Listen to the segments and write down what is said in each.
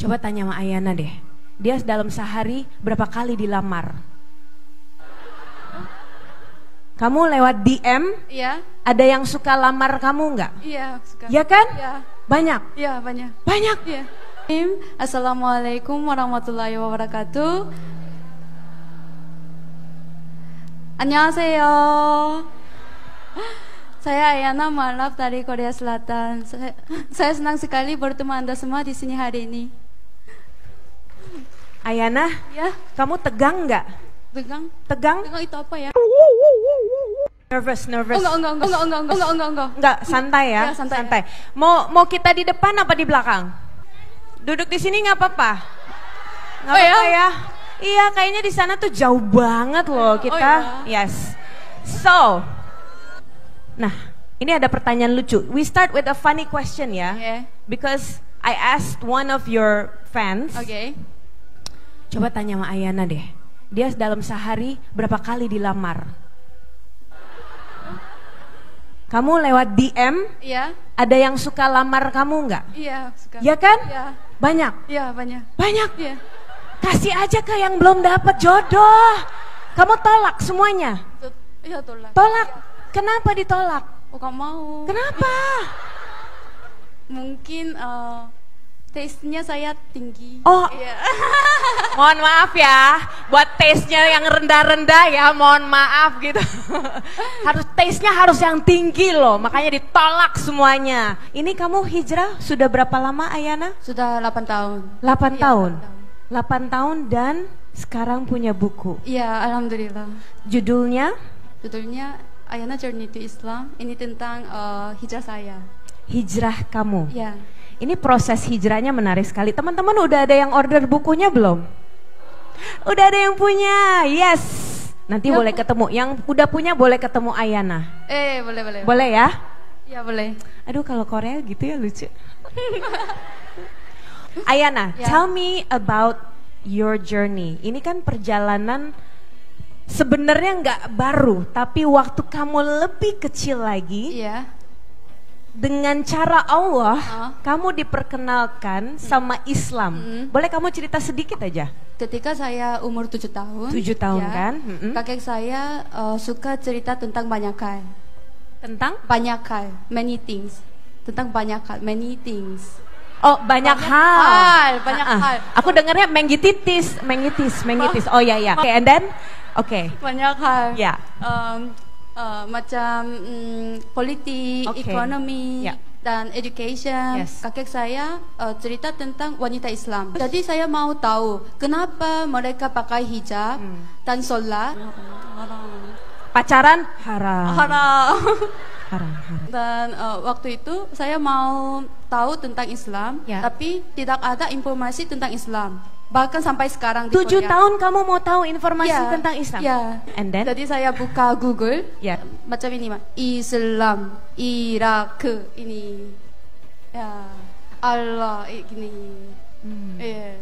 Coba tanya sama Ayana deh. Dia dalam sehari berapa kali dilamar? Kamu lewat DM? Iya. Ada yang suka lamar kamu nggak? Iya, suka. Ya kan? Iya. Banyak? Iya, banyak. Banyak? Iya. Assalamualaikum warahmatullahi wabarakatuh. 안녕하세요. Saya Ayana Malap dari Korea Selatan. Saya senang sekali bertemu Anda semua di sini hari ini. Ayana, Ya, kamu tegang nggak? tegang. Tegang? Tegang itu apa ya? Nervous. Enggak. Santai ya. Ya, santai. Mau kita di depan apa di belakang? Duduk di sini nggak apa-apa. Nggak apa-apa ya. Iya, kayaknya di sana tuh jauh banget loh kita. Yes. So, nah, ini ada pertanyaan lucu. We start with a funny question ya. Yeah. Because I asked one of your fans. Oke. Coba tanya sama Ayana deh. Dia dalam sehari berapa kali dilamar? Kamu lewat DM? Iya. Ada yang suka lamar kamu nggak? Iya, suka. Ya kan? Iya. Banyak? Iya, banyak. Banyak? Iya. Kasih aja ke yang belum dapat jodoh. Kamu tolak semuanya? Iya, tolak. Tolak? Kenapa ditolak? Oh, gak mau. Kenapa? Mungkin taste-nya saya tinggi. Oh, Iya. mohon maaf ya, buat taste-nya yang rendah-rendah ya, mohon maaf gitu. Taste-nya harus yang tinggi loh, makanya ditolak semuanya. Ini kamu hijrah sudah berapa lama, Ayana? Sudah 8 tahun. 8 Iya, tahun. 8 tahun. 8 tahun dan sekarang punya buku. Iya, alhamdulillah. Judulnya Judulnya Ayana Journey to Islam. Ini tentang hijrah saya. Hijrah Kamu. Iya. Ini proses hijrahnya menarik sekali. Teman-teman udah ada yang order bukunya belum? Udah ada yang punya. Yes. Nanti boleh ketemu. Yang udah punya boleh ketemu Ayana. Boleh. Boleh ya? Iya, boleh. Aduh, kalau Korea gitu ya lucu. Ayana, Ya. tell me about your journey. Ini kan perjalanan sebenarnya nggak baru, tapi waktu kamu lebih kecil lagi, Iya. dengan cara Allah, kamu Oh. diperkenalkan sama Islam. Boleh kamu cerita sedikit aja? Ketika saya umur 7 tahun. 7 tahun ya, kan? Kakek saya suka cerita tentang banyak hal. Tentang? Banyak hal, many things. Tentang banyak hal, many things. Oh, banyak hal. Banyak hal. Aku dengarnya menggitis. Oh ya. Okay, and then? Okay. Banyak hal. Ya. Macam politik, Okay. ekonomi, Ya. dan education. Yes. Kakek saya cerita tentang wanita Islam. Jadi saya mau tahu kenapa mereka pakai hijab dan sholat. Pacaran haram. Haram. Haram. Dan waktu itu saya mau tahu tentang Islam, Ya. tapi tidak ada informasi tentang Islam. Bahkan sampai sekarang di 7 Korea. tahun kamu mau tahu informasi Ya, tentang Islam? ya. And then? Jadi saya buka Google, Ya. macam ini mah, Islam, Irak ini, ya, Allah gini, Iya.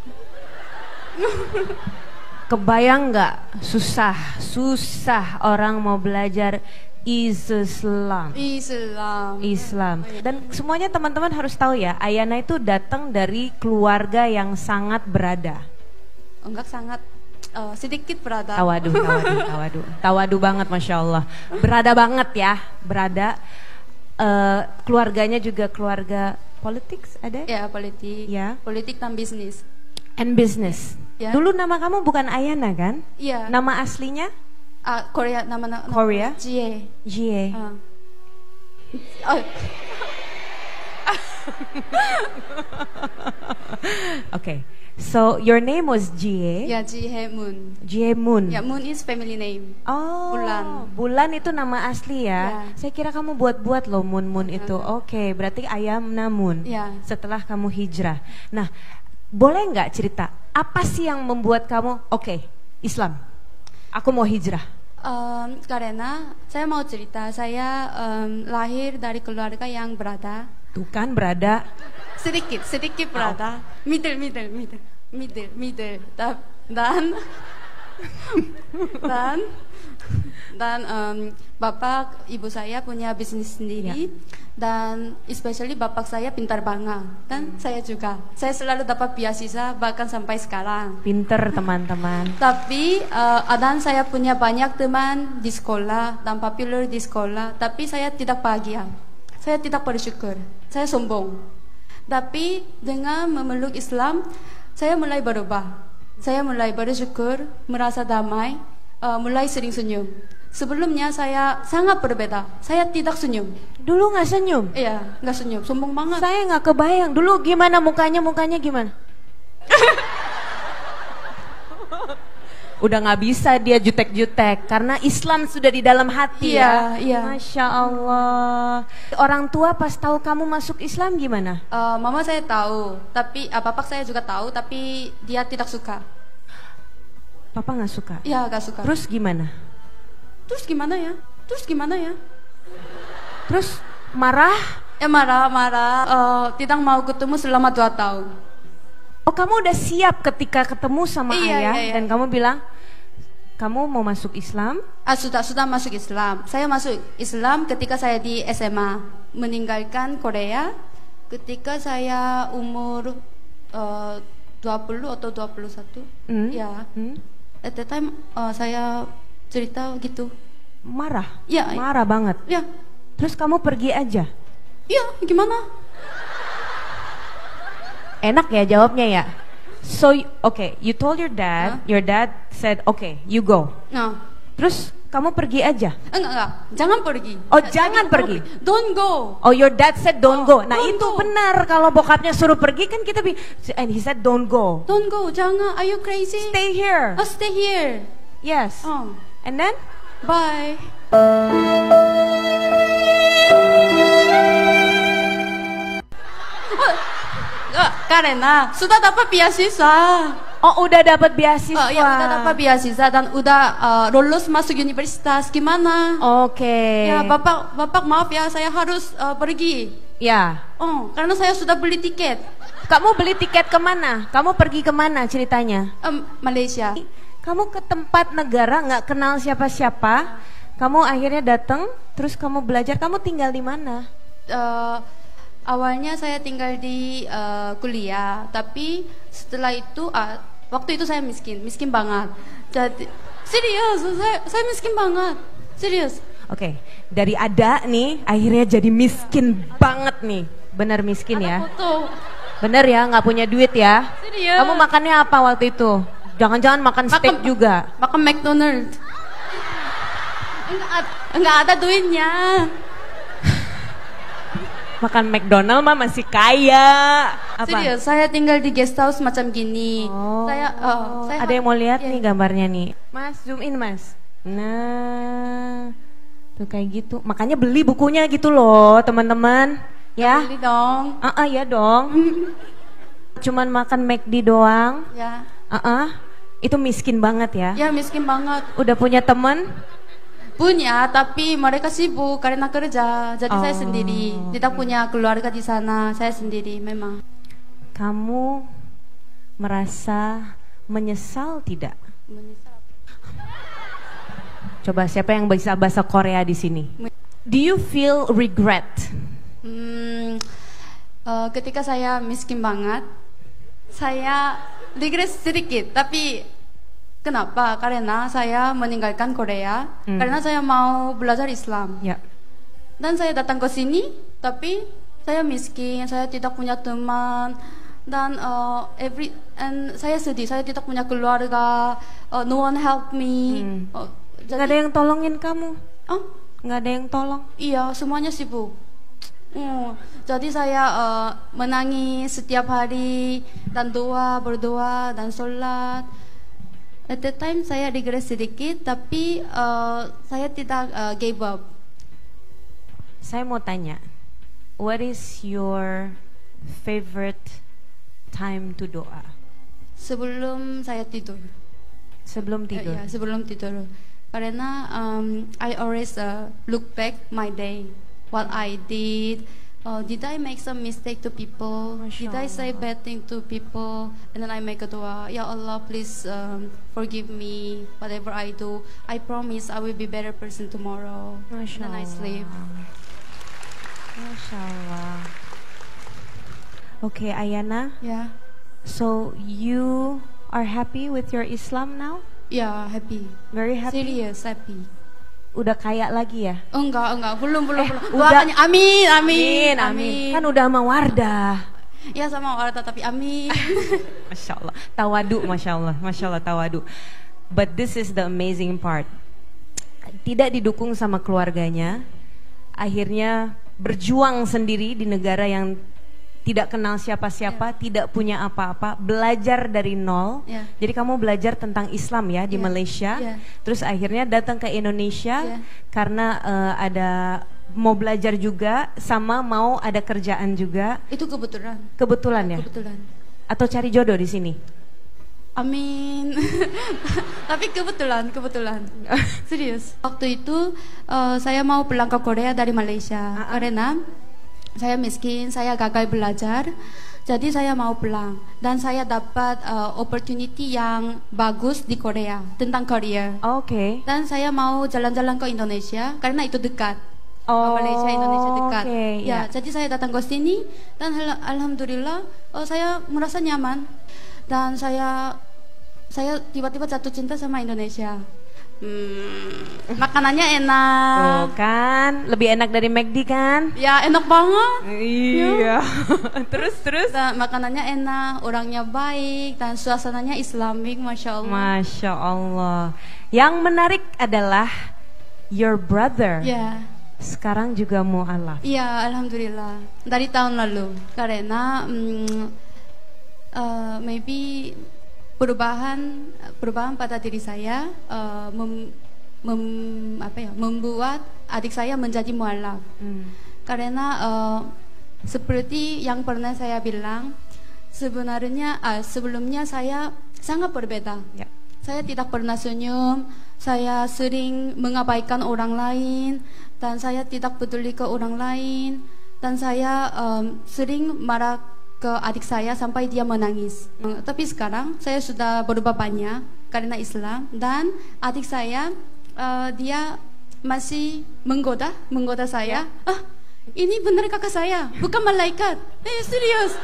Kebayang nggak susah orang mau belajar Islam. Dan semuanya teman-teman harus tahu ya, Ayana itu datang dari keluarga yang sangat berada. Enggak sangat sedikit berada. Tawadu banget, masya Allah. Berada banget ya, berada. Keluarganya juga keluarga politik ada? Ya, politik. Ya. Politik dan bisnis. And business. Ya. Dulu nama kamu bukan Ayana kan? Iya. Nama aslinya? Korea nama Korea? Jie. Jie. Okay. So your name was Jie. Ya, Jie Moon. Jie Moon. Ya, Moon is family name. Oh, Bulan. Bulan itu nama asli ya. Ya. Saya kira kamu buat-buat loh Moon itu. Oke, berarti Ayana Moon. Ya. Setelah kamu hijrah. Nah, boleh nggak cerita apa sih yang membuat kamu oke, Islam? Aku mau hijrah. Karena saya mau cerita, saya lahir dari keluarga yang berada. Tuh kan berada. Sedikit berada. Middle. Dan dan bapak ibu saya punya bisnis sendiri, dan especially bapak saya pintar banget, dan saya juga. Saya selalu dapat beasiswa bahkan sampai sekarang. Pinter teman-teman. Tapi dan saya punya banyak teman di sekolah dan popular di sekolah, tapi saya tidak bahagia. Saya tidak bersyukur. Saya sombong. Tapi dengan memeluk Islam, saya mulai berubah. Saya mulai bersyukur, merasa damai, mulai sering senyum. Sebelumnya saya sangat berbeda. Saya tidak senyum. Dulu nggak senyum? Iya, nggak senyum. Sombong banget. Saya nggak kebayang. Dulu gimana mukanya gimana? Udah nggak bisa dia jutek-jutek karena Islam sudah di dalam hati ya. Iya. Masya Allah. Orang tua pas tahu kamu masuk Islam gimana? Mama saya tahu, tapi bapak saya juga tahu, tapi dia tidak suka. Papa nggak suka? Iya, nggak suka. Terus gimana? Terus gimana ya? Terus marah? Ya marah. Tidak mau ketemu selama 2 tahun. Oh, kamu udah siap ketika ketemu sama ayah dan kamu bilang kamu mau masuk Islam? Sudah masuk Islam. Saya masuk Islam ketika saya di SMA, meninggalkan Korea ketika saya umur 20 atau 21. Ya. At the time saya cerita gitu. Marah? Ya. Marah banget? Ya. Terus kamu pergi aja? Iya, gimana? Enak ya jawabnya ya. So, okay, you told your dad, your dad said, okay, you go. Nah. Terus kamu pergi aja? Enggak, jangan pergi. Oh, jangan pergi. Don't go. Oh, your dad said don't go. Nah, don't itu go. benar. Kalau bokapnya suruh pergi kan kita and he said don't go. Don't go, jangan. Are you crazy? Stay here. Stay here. Yes. And then? Bye. Karena sudah dapat beasiswa. Oh, udah dapat beasiswa. Ya, udah dapat beasiswa dan udah lulus masuk universitas. Gimana? Oke. Ya, bapak maaf ya, saya harus pergi. Ya. Karena saya sudah beli tiket. Kamu beli tiket kemana? Kamu pergi kemana ceritanya? Malaysia. Kamu ke tempat negara nggak kenal siapa-siapa. Kamu akhirnya datang, terus kamu belajar. Kamu tinggal di mana? Awalnya saya tinggal di kuliah, tapi setelah itu waktu itu saya miskin banget. Jadi serius, saya miskin banget, serius. Oke, dari ada nih akhirnya jadi miskin banget nih, bener miskin ya? Foto. Bener ya, nggak punya duit ya? Serius. Kamu makannya apa waktu itu? Jangan-jangan makan steak juga? Makan McDonald's. Enggak ada duitnya. Makan McDonald mah masih kaya. Apa? Serius, saya tinggal di guest house macam gini. Saya ada yang mau lihat nih gambarnya nih. Mas, zoom in mas. Nah, tuh kayak gitu. Makanya beli bukunya gitu loh, teman-teman. Ya. Beli dong. Ya dong. Cuman makan McD doang. Ya. Itu miskin banget ya. Ya, miskin banget. Udah punya teman? Punya, tapi mereka sibuk karena kerja. Jadi saya sendiri, tidak punya keluarga di sana. Saya sendiri memang. Kamu merasa menyesal tidak? Menyesal. Coba siapa yang bisa bahasa Korea di sini? Do you feel regret? Ketika saya miskin banget, saya regret sedikit, tapi kenapa? Karena saya meninggalkan Korea, karena saya mau belajar Islam. Ya. Dan saya datang ke sini, tapi saya miskin, saya tidak punya teman, dan saya sedih, saya tidak punya keluarga, no one help me. Gak ada yang tolongin kamu? Gak ada yang tolong? Iya, semuanya sibuk. Jadi saya menangis setiap hari dan berdoa dan sholat. At that time saya regret sedikit, tapi saya tidak give up. Saya mau tanya, what is your favorite time to doa? Sebelum saya tidur. Sebelum tidur? Ya, sebelum tidur. Karena I always look back my day, what I did, Did I make some mistake to people? Did I say bad thing to people? And then I make a dua, Ya Allah, please forgive me whatever I do. I promise I will be better person tomorrow. And then I sleep. Masya Allah. Okay, Ayana. Yeah. So you are happy with your Islam now? Yeah, happy. Very happy. Serious, happy. Udah kaya lagi ya? Enggak, belum. Udah. Amin. Kan udah sama Wardah. Ya sama Wardah tapi amin. Masya Allah, tawadu, Masya Allah tawadu. But this is the amazing part. Tidak didukung sama keluarganya, akhirnya berjuang sendiri di negara yang tidak kenal siapa-siapa, tidak punya apa-apa, belajar dari nol. Jadi kamu belajar tentang Islam ya di Malaysia, terus akhirnya datang ke Indonesia karena ada mau belajar juga sama mau ada kerjaan juga. Itu kebetulan. Kebetulan ya? Kebetulan. Atau cari jodoh di sini? Amin. Tapi kebetulan. Serius. Waktu itu saya mau pulang ke Korea dari Malaysia karena saya miskin, saya gagal belajar. Jadi saya mau pulang dan saya dapat opportunity yang bagus di Korea tentang career. Oke. Dan saya mau jalan-jalan ke Indonesia karena itu dekat. Malaysia Indonesia dekat. Jadi saya datang ke sini dan alhamdulillah saya merasa nyaman dan saya tiba-tiba jatuh cinta sama Indonesia. Makanannya enak. Tuh kan, lebih enak dari McD kan? Ya enak banget. Iya. Terus. Dan makanannya enak, orangnya baik dan suasananya Islamik, Masya Allah. Masya Allah. Yang menarik adalah your brother. Sekarang juga mu'alaf. Iya, alhamdulillah. Dari tahun lalu. Karena maybe perubahan pada diri saya membuat adik saya menjadi mu'alaf. Karena seperti yang pernah saya bilang, sebenarnya sebelumnya saya sangat berbeda. Saya tidak pernah senyum, saya sering mengabaikan orang lain, dan saya tidak peduli ke orang lain, dan saya sering marah ke adik saya sampai dia menangis. Tapi sekarang saya sudah berubah banyak karena Islam, dan adik saya dia masih menggoda saya. Ini benar kakak saya, bukan malaikat. Serius.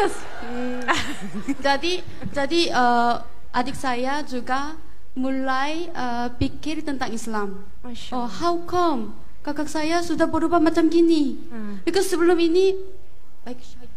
Jadi adik saya juga mulai pikir tentang Islam. How come kakak saya sudah berubah macam gini? Because sebelum ini like syaitan.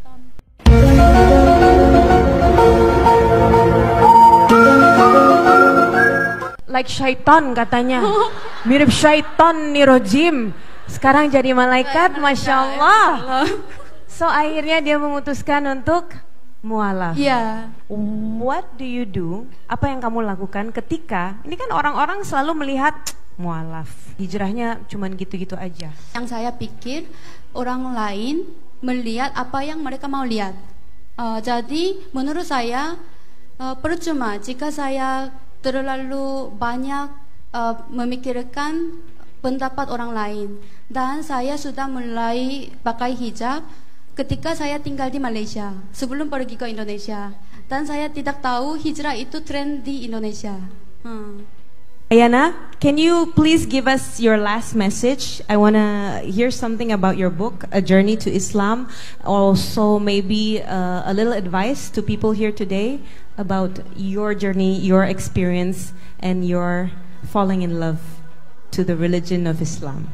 Like syaitan katanya. Mirip syaitan nih rojim. Sekarang jadi malaikat, Masya Allah. So akhirnya dia memutuskan untuk mu'alaf. What do you do? Apa yang kamu lakukan ketika ini kan orang-orang selalu melihat mu'alaf, hijrahnya cuman gitu-gitu aja. Yang saya pikir orang lain melihat apa yang mereka mau lihat. Jadi menurut saya percuma jika saya terlalu banyak memikirkan pendapat orang lain. Dan saya sudah mulai pakai hijab ketika saya tinggal di Malaysia sebelum pergi ke Indonesia. Dan saya tidak tahu hijrah itu tren di Indonesia. Ayana, can you please give us your last message? I want to hear something about your book, A Journey to Islam. Also maybe a little advice to people here today about your journey, your experience, and your falling in love to the religion of Islam.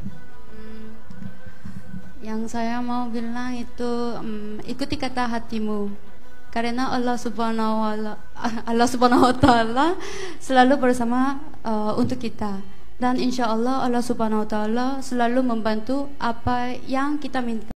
Yang saya mau bilang itu ikuti kata hatimu, karena Allah Subhanahu wa Ta'ala selalu bersama untuk kita, dan insya Allah Allah Subhanahu wa Ta'ala selalu membantu apa yang kita minta.